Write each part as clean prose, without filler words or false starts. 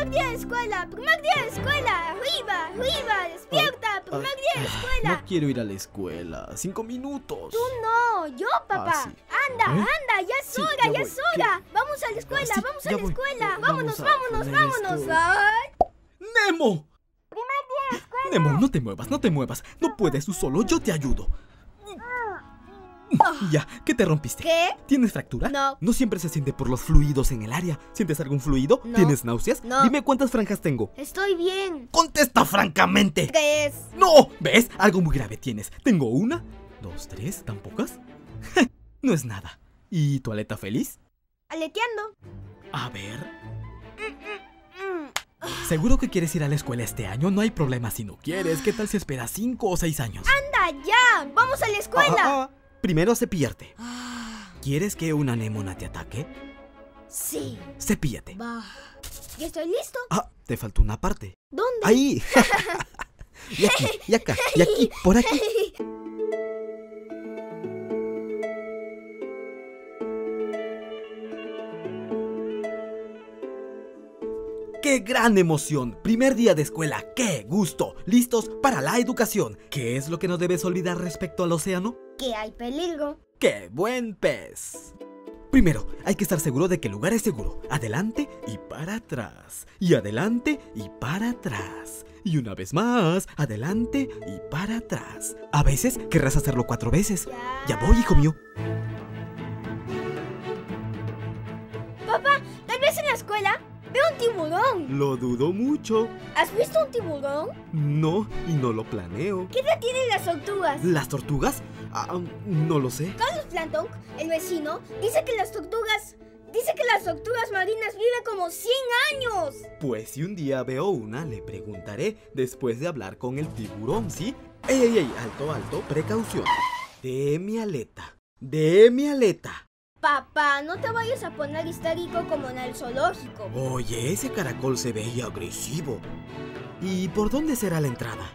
primer día de escuela, primer día de escuela. Arriba, arriba, despierta, primer día de escuela. No quiero ir a la escuela. 5 minutos. Tú no, yo, papá. Sí. Anda, anda, ya es Sí, hora, ya ya voy. es hora. Vamos a la escuela, Sí, vamos a ya la voy. escuela. Vamos Vámonos, a vámonos, poner vámonos. esto. Ay. ¡Nemo! Primer día de escuela. Nemo, no te muevas, no te muevas. No puedes tú solo, yo te ayudo. Ya, ¿qué te rompiste? ¿Qué? ¿Tienes fractura? No. No siempre se siente por los fluidos en el área. ¿Sientes algún fluido? No. ¿Tienes náuseas? No. Dime cuántas franjas tengo. Estoy bien. ¡Contesta francamente! 3. ¡No! ¿Ves? Algo muy grave tienes. Tengo 1, 2, 3, ¿tan pocas? No es nada. ¿Y tu aleta feliz? Aleteando. A ver. ¿Seguro que quieres ir a la escuela este año? No hay problema si no quieres. ¿Qué tal si esperas 5 o 6 años? Anda, ya. Vamos a la escuela. Primero cepillarte. ¿Quieres que una anémona te ataque? Sí. Cepíllate. Va. Ya estoy listo. Te faltó una parte. ¿Dónde? Ahí. Y aquí, y acá, y aquí, por aquí. ¡Qué gran emoción! Primer día de escuela, ¡qué gusto! Listos para la educación. ¿Qué es lo que no debes olvidar respecto al océano? Que hay peligro. ¡Qué buen pez! Primero, hay que estar seguro de que el lugar es seguro. Adelante y para atrás. Y adelante y para atrás. Y una vez más, adelante y para atrás. A veces querrás hacerlo 4 veces. Ya voy, hijo mío. Papá, tal vez en la escuela veo un tiburón. Lo dudo mucho. ¿Has visto un tiburón? No, y no lo planeo. ¿Qué edad tienen las tortugas? ¿Las tortugas? No lo sé. Carlos Planton, el vecino, dice que las tortugas marinas viven como 100 años. Pues si un día veo una, le preguntaré después de hablar con el tiburón, ¿sí? ¡Ey! Alto, alto, precaución. De mi aleta. De mi aleta. Papá, no te vayas a poner histérico como en el zoológico. Oye, ese caracol se veía agresivo. ¿Y por dónde será la entrada?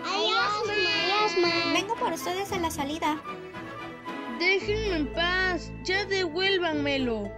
Vengo por ustedes a la salida. Déjenme en paz, ya devuélvanmelo.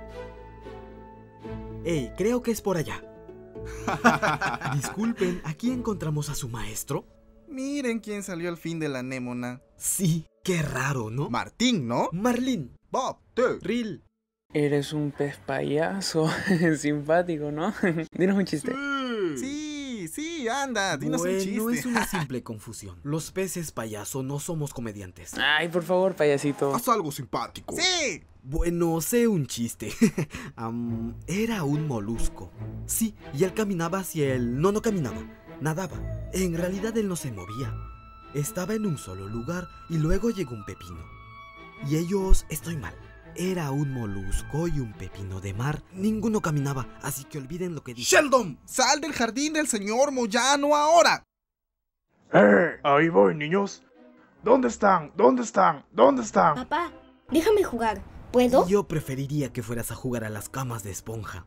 Ey, creo que es por allá. Disculpen, ¿aquí encontramos a su maestro? Miren quién salió al fin de la anémona. Sí, qué raro, ¿no? Martín, ¿no? Marlín, Bob, tú. Ril. Eres un pez payaso. Simpático, ¿no? Dinos un chiste. Sí, anda, dinos un chiste. No es una simple confusión. Los peces payaso no somos comediantes. Ay, por favor, payasito. Haz algo simpático. Sí. Bueno, sé un chiste. Era un molusco. Sí, y él caminaba hacia él. No caminaba, nadaba. En realidad él no se movía. Estaba en un solo lugar y luego llegó un pepino. Y ellos, estoy mal. Era un molusco y un pepino de mar. Ninguno caminaba, así que olviden lo que dije. Sheldon, sal del jardín del señor Moyano ahora. Ahí voy, niños. ¿Dónde están? ¿Dónde están? ¿Dónde están? Papá, déjame jugar. ¿Puedo? Yo preferiría que fueras a jugar a las camas de esponja.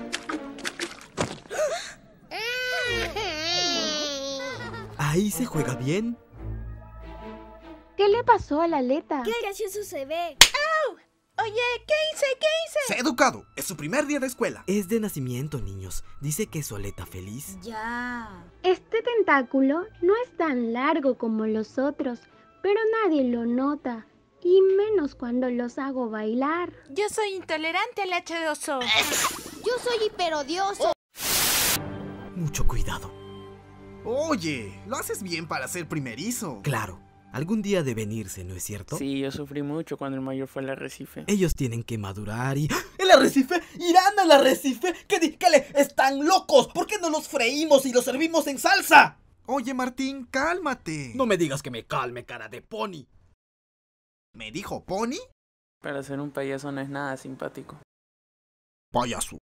Ahí se juega bien. ¿Qué le pasó a la aleta? ¡Qué gracioso se ve! Oye, ¿qué hice? Sé educado, es su primer día de escuela. Es de nacimiento, niños. Dice que es su aleta feliz. Ya. Este tentáculo no es tan largo como los otros, pero nadie lo nota. Y menos cuando los hago bailar. Yo soy intolerante al H2O. Yo soy hiperodioso. Mucho cuidado. Oye, lo haces bien para ser primerizo. Claro, algún día deben irse, ¿no es cierto? Sí, yo sufrí mucho cuando el mayor fue al arrecife. Ellos tienen que madurar y... ¿El arrecife? ¿Irán al arrecife? ¿Qué están locos? ¿Por qué no los freímos y los servimos en salsa? Oye, Martín, cálmate. No me digas que me calme, cara de pony. ¿Me dijo Pony? Para ser un payaso no es nada simpático. Payaso.